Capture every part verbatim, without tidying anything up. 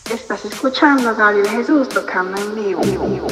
Estás escuchando a Gabriel Jesús tocando en vivo.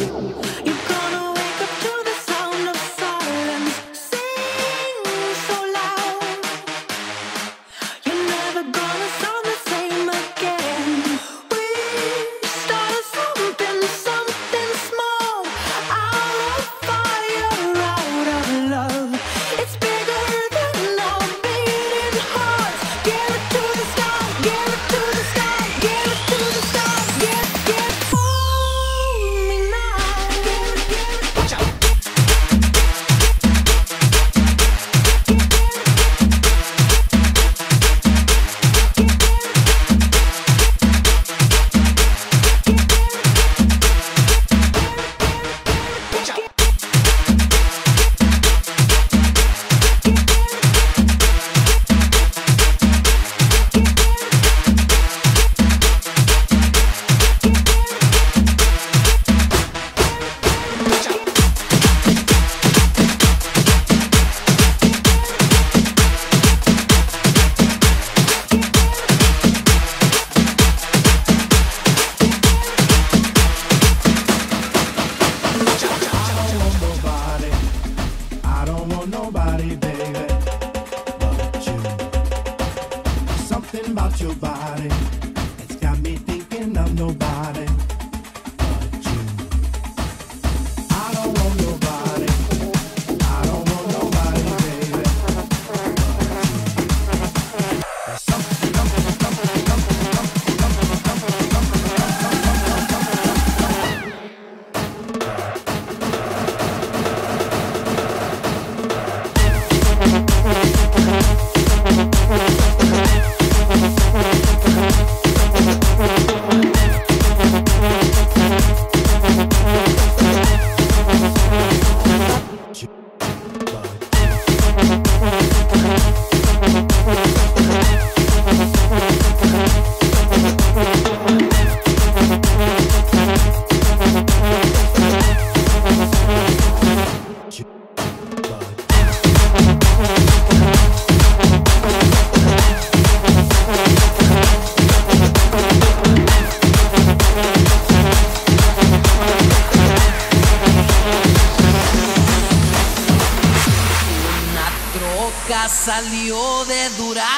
Salió de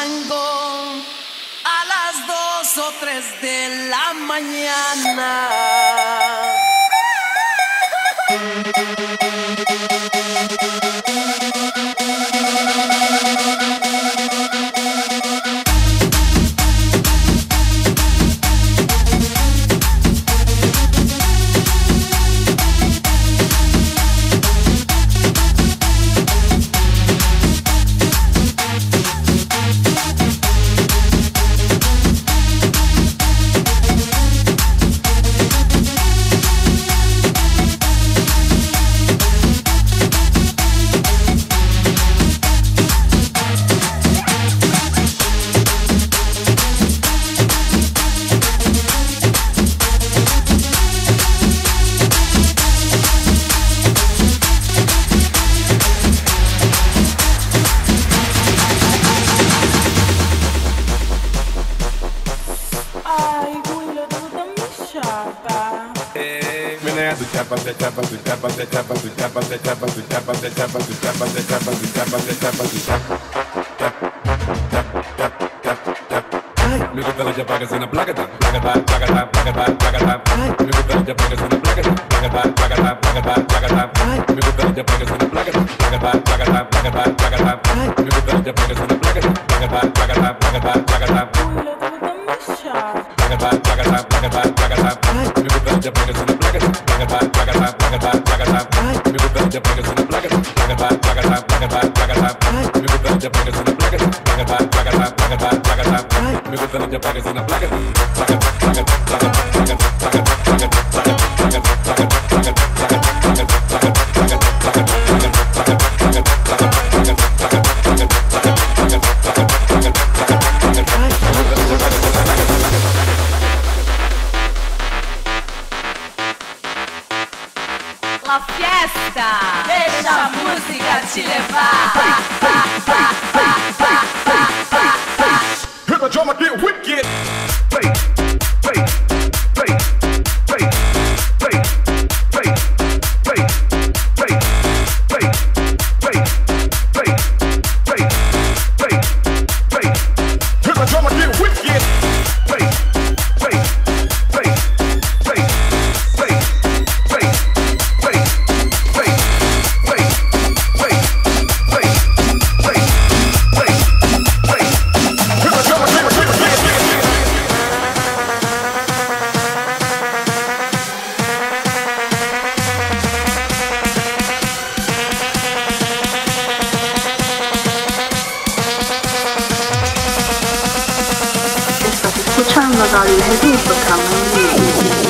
Durango a las dos o tres de la mañana. chapa, te chapa, tu chapa, te chapa, tu chapa, te chapa, tu chapa, te chapa, tu chapa, te chapa, tu chapa, te chapa, tu chapa. Me gusta la chapa que suena placata, placata, placata, placata, placata. Me gusta la chapa que suena placata, placata, placata, placata, placata. Me gusta la chapa que suena placata, placata, placata, placata, placata. Me gusta la chapa que suena placata, placata, placata, placata, placata. Placata, placata, placata, placata. Me gusta la chapa que suena placata, placata, placata, placata, placata. Me gusta la chapa que suena placata, placata, placata, placata, placata. Me gusta la chapa que suena placata, placata, placata, placata, placata. Me gusta la chapa que suena placata, placata, placata, placata, placata, placata, placata, La fiesta, deixa a música te levar. Hear the drummer get wicked. Bass, bass. Escuchando Radio Jesús tocando en vivo.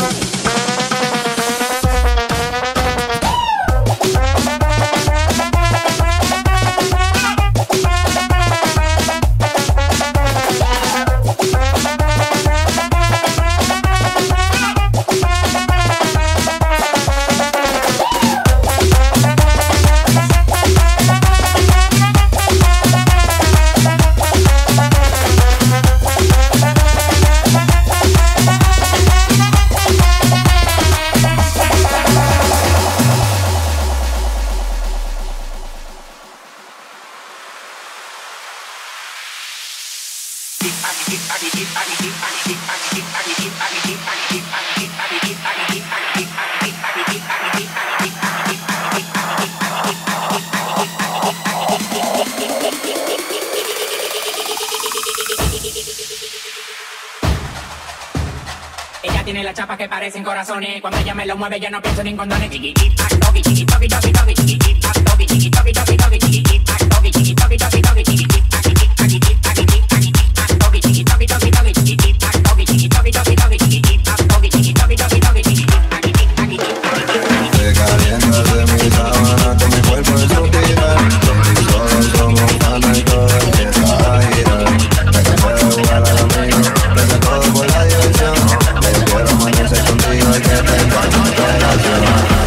Ella tiene la chapa que parecen corazones. Cuando ella me lo mueve ya no pienso ni en condones. Chiqui, chiqui, toqui, chiqui, toqui, toqui, toqui, chiqui, chiqui, toqui, chiqui, toqui, toqui, toqui, chiqui, chiqui, toqui, chiqui, toqui, toqui, toqui, chiqui, chiqui, toqui, chiqui, toqui, toqui, chiqui, toqui, toqui, toqui, chiqui, chiqui, toqui, chiqui, toqui, toqui, toqui, chiqui, chiqui, toqui, chiqui, toqui, toqui, toqui, chiqui, chiqui, toqui, chiqui, toqui, te calientas de mi sábana, que mi cuerpo es suspirar. Baby, solo somos panas y todo empieza a girar. Me cansé de jugar al amigo, prende todo por la diversión. Yo quiero amanecer contigo y que tengamos relación.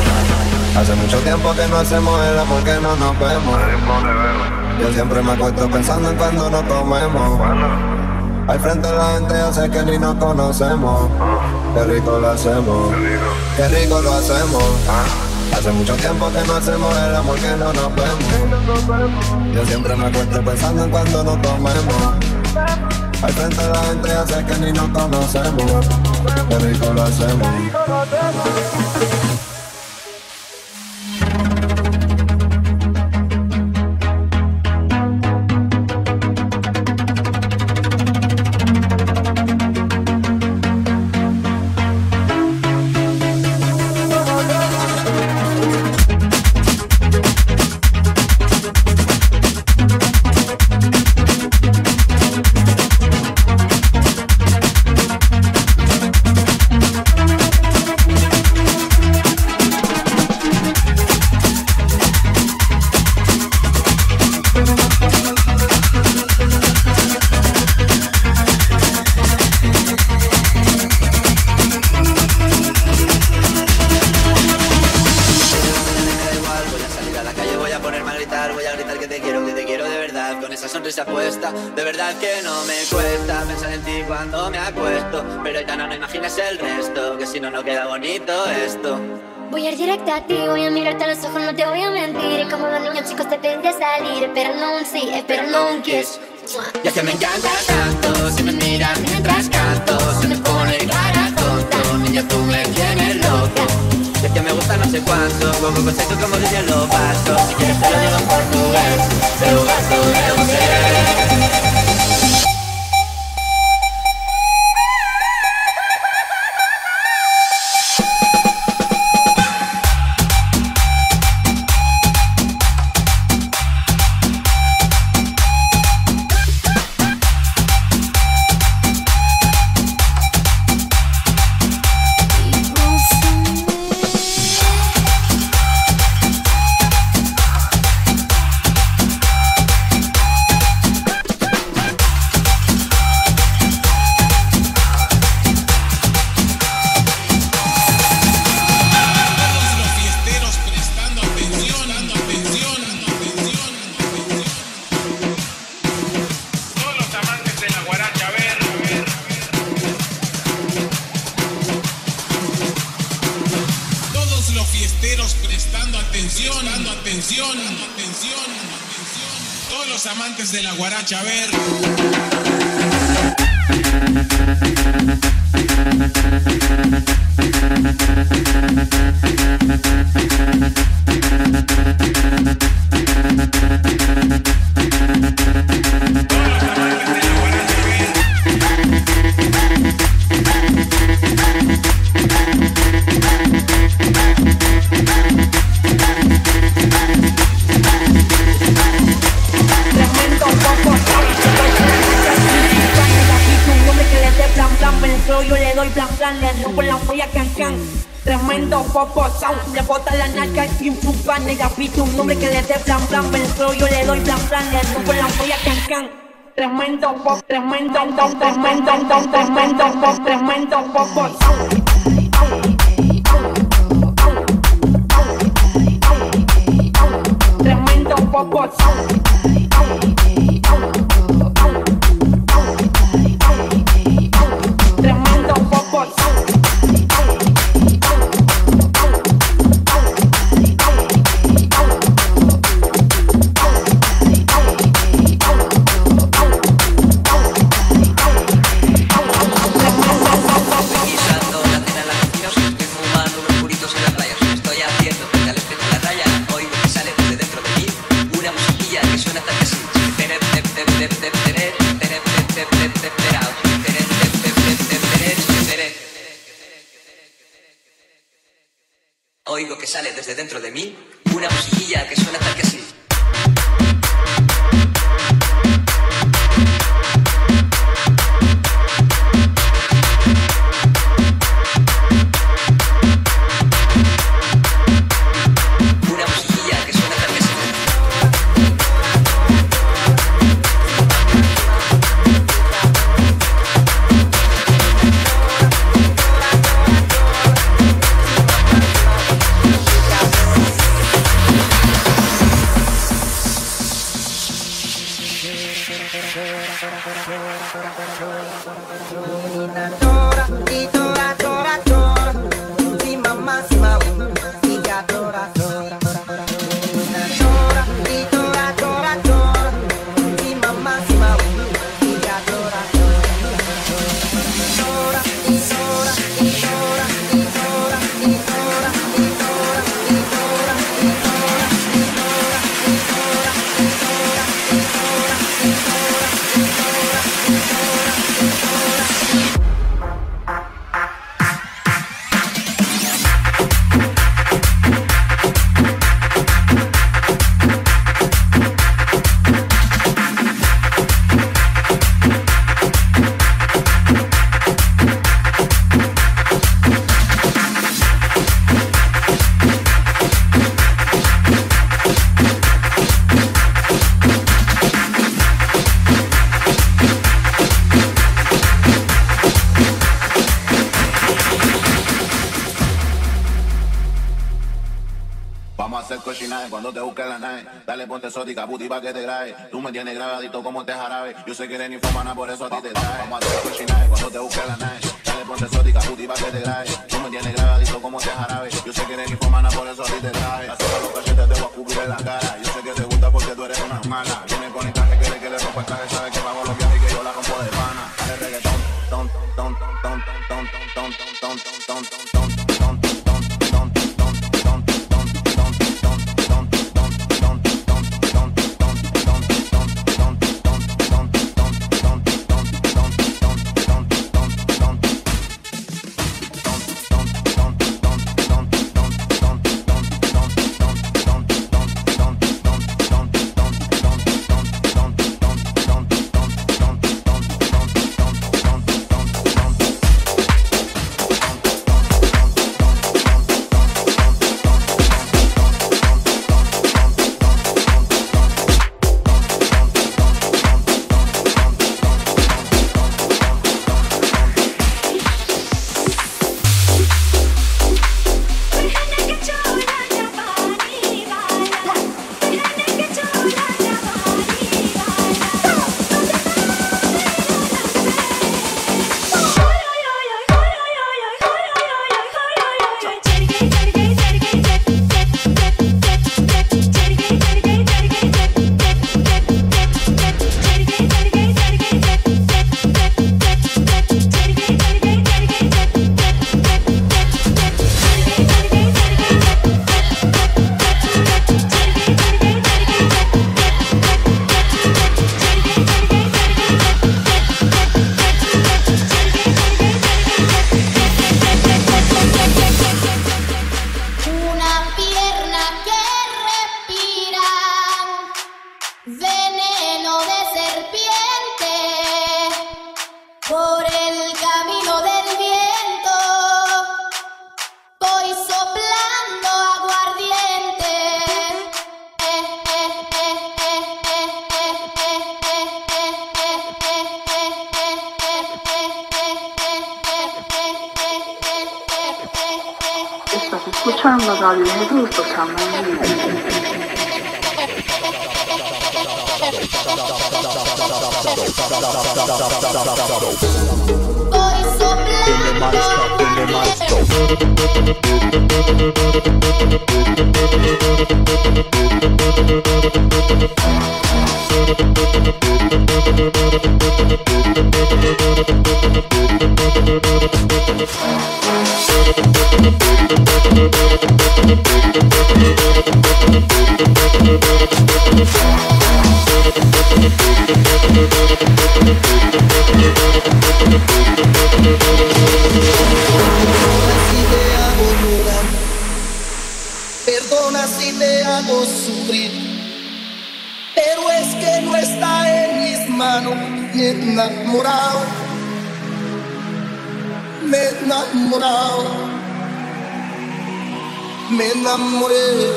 Hace mucho tiempo que no hacemos el amor, que no nos vemos. Yo siempre me acuesto pensando en cuando nos comemos. Al frente de la gente yo sé que ni nos conocemos. Qué rico lo hacemos, qué rico lo hacemos. Hace mucho tiempo que no hacemos el amor, que no nos vemos. Yo siempre me acuesto pensando en cuando nos comemos. Al frente de la gente yo sé que ni nos conocemos. Qué rico lo hacemos. De verdad que no me cuesta pensar en ti cuando me acuesto, pero Aitana, no imagines el resto, que si no, no queda bonito esto. Voy a ir directa a ti, voy a mirarte a los ojos, no te voy a mentir. Y como los niños chicos te pediré salir, esperando un sí, esperando un kiss. Y es que me encanta tanto, si me miras mientras canto, se me pone cara tonto, niña tú me tienes loco. Y es que me gusta no sé cuánto, poco concepto como dicen los vasos. Si quieres te lo digo en portugués, te lo gasto de você. Amantes de la guaracha, a ver. Fragmento, poco, flow, yo le doy plan plan, le rompo la polla can can. Tremendo popo sound, le bota la narca y un pan, nega pito un nombre que le dé plan plan. El flow, yo le doy plan plan, le rompo la polla can can. Tremendo pop, tremendo, tremendo, tremendo, tremendo pop, tremendo popo sound. Tremendo popo sound. Tremendo popo sound. Oigo que sale desde dentro de mí una musiquilla que suena tal que así. Una musiquilla que suena tal que así. Cuando te busque la nave, dale ponte exótica, puti pa' que te grabe. Tú me tienes grabadito como te jarabe. Yo sé que eres ninfomana, por eso a ti te trae. Vamos a hacer cochinaje cuando te busque la nave. Dale ponte exótica, puti pa' que te grabe. Tú me tienes grabadito como te jarabe. Yo sé que eres ninfomana, por eso a ti te trae. A todos los cachetes te voy a escupir en la cara. Yo sé que te gusta porque tú eres una mala. Viene con el traje, quiere que le rompa el traje. Sabe que pago los viajes y que yo la rompo de pana. Dale reggaetón, ton, ton, ton, ton, ton, ton, ton, ton, ton, ton, ton. Veneno de serpiente por el camino de Estás escuchando Radio Jesús tocando en vivo. Perdona si te hago sufrir, pero es que no está en mis manos. Me he enamorado, me he enamorado, me enamoré.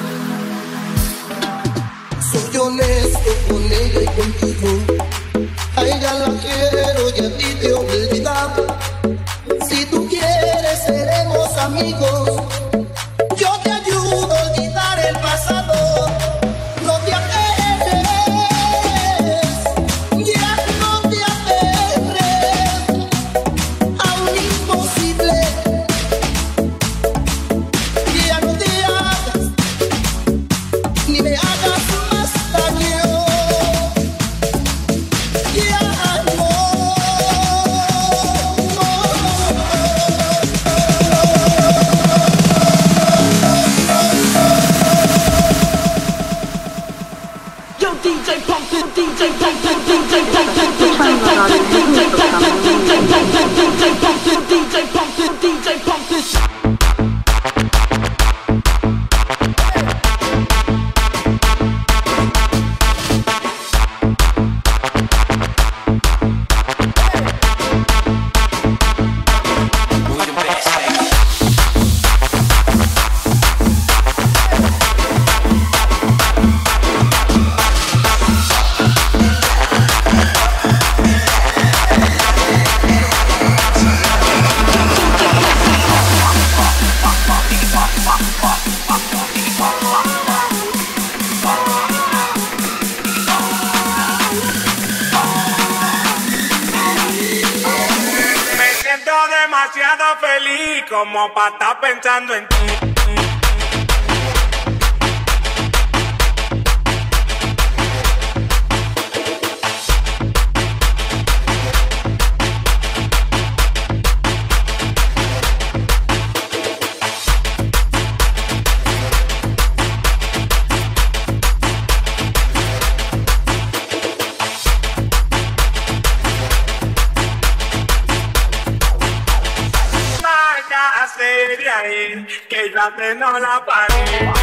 Soy honesto con ella y contigo. A ella la quiero y a ti te he olvidado. Si tú quieres seremos amigos. Yo te ayudo a olvidar el pasado. No te aferres, ya no te aferres a un imposible. Ya no te hagas, ni me hagas más daño. Ya no. Demasiado feliz como para estar pensando en ti. De ahí, que ya te no la paré.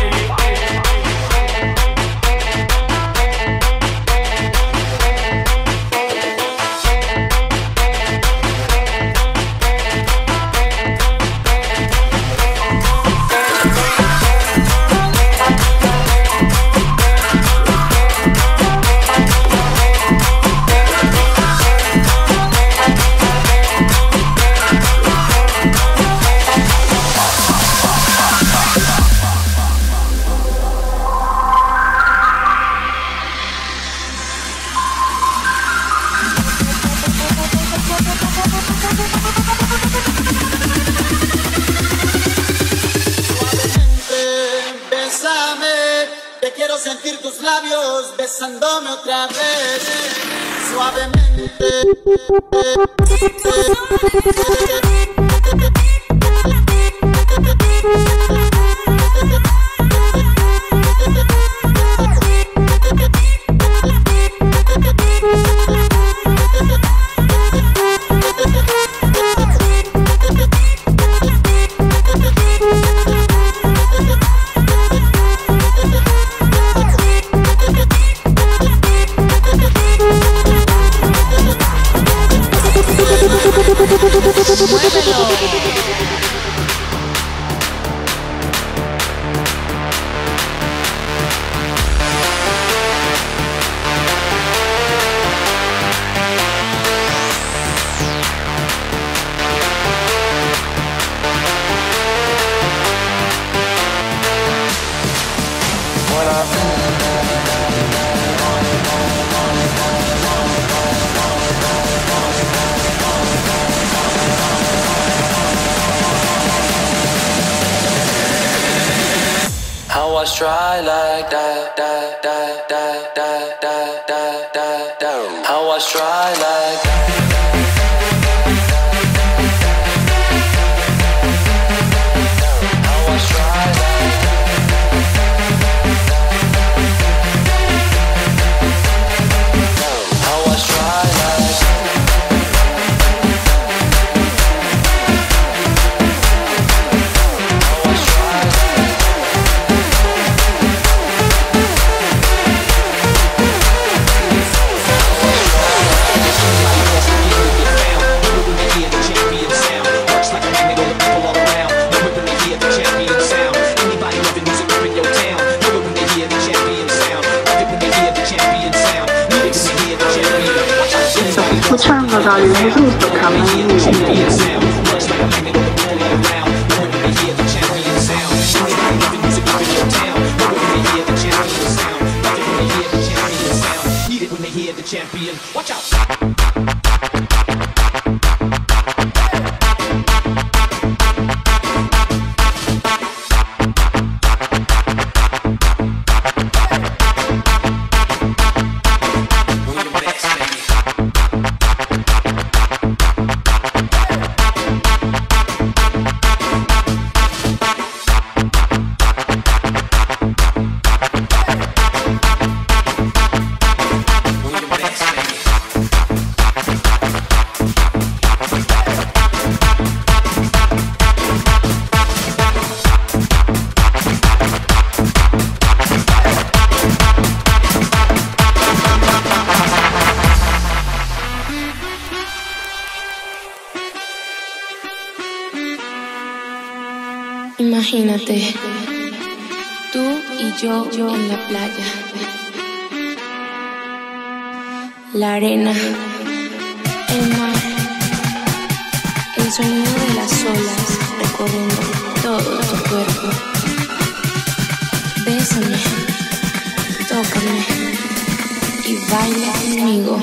Quiero sentir tus labios besándome otra vez, suavemente. Muévelo. was dry like that, that, that, that, that, that, that, that, that. I was dry like that. Escuchando Radio Mundo Camino. Imagínate, tú y yo, yo en la playa, la arena, el mar, el sonido de las olas recorriendo todo tu cuerpo. Bésame, tócame y baila conmigo.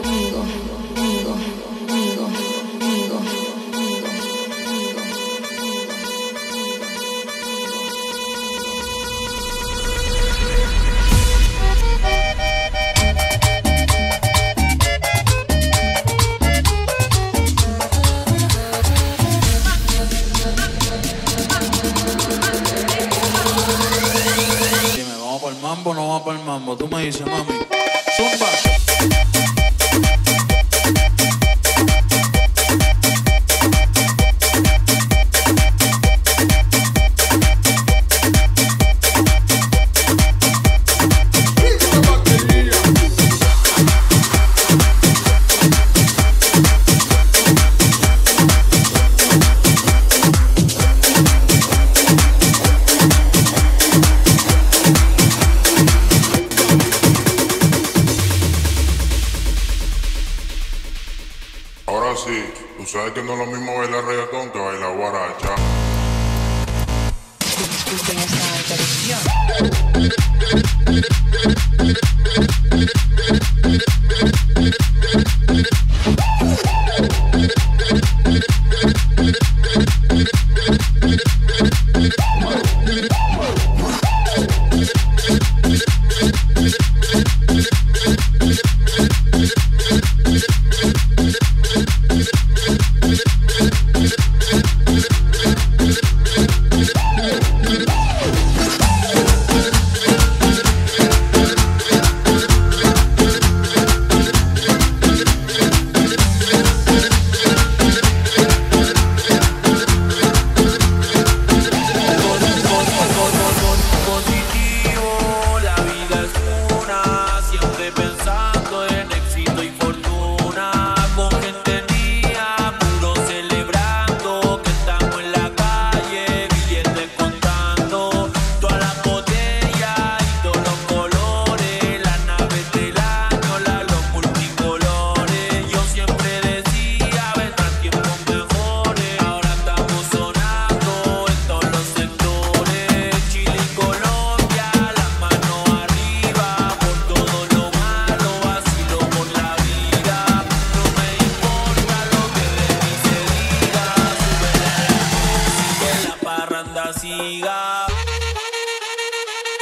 Mambo, no va para el mambo, tú me dices, mami. Zumba. Tú sabes que no es lo mismo bailar reggaetón que bailar guaracha. Disfruten esta interacción. siga.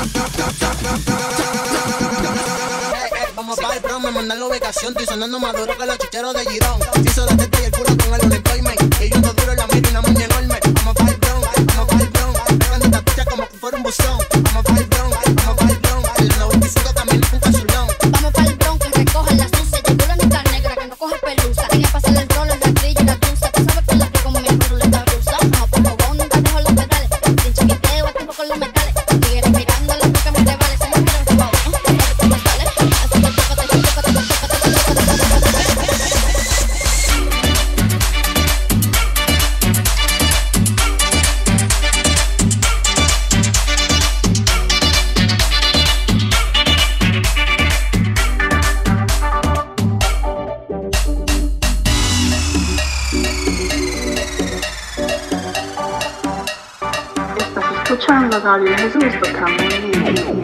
Vamos para el prom, me mandan la ubicación. Estoy sonando más duro que los chicheros de Girón. Hizo la teta y el culo con el unemployment. Y yo ando duro en la mira y una maña enorme. Vamos para el prom, vamos para el prom. Pegando esta picha como que fuera un buzón. Vamos para el prom, vamos para el prom. El noventa y cinco también es un casulón. Vamos para el prom, que recojan las luces. Llegó la neta negra que no coge pelusa. Vine a pasarle el rolo, el rastrillo y la tusa. Tú sabes que la que como mi ruleta rusa. Vamos por favor, nunca dejo los pedales. Sin chiquiteo, a tiempo con los metales. Sigue respirando lo que me revale. Se me quieren robar, ¿no? escuchando Radio Jesús tocando en vivo.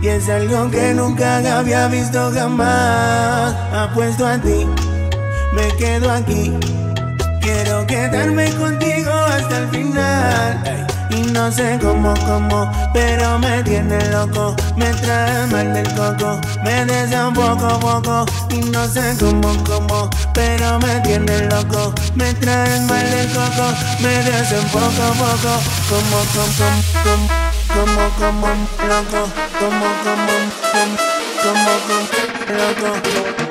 y es algo que nunca había visto jamás. Apuesto a ti, me quedo aquí. Quiero quedarme contigo hasta el final. Ey. Y no sé cómo, cómo, pero me tiene loco. Me trae mal del coco, me desea un poco, poco. Y no sé cómo, cómo, pero me tiene loco. Me trae mal del coco, me desea un poco, poco. Como, como, como, como, como, loco. Como, como, como, como, loco.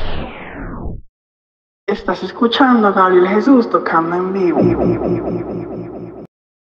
Estás escuchando a Gabriel Jesús tocando en vivo.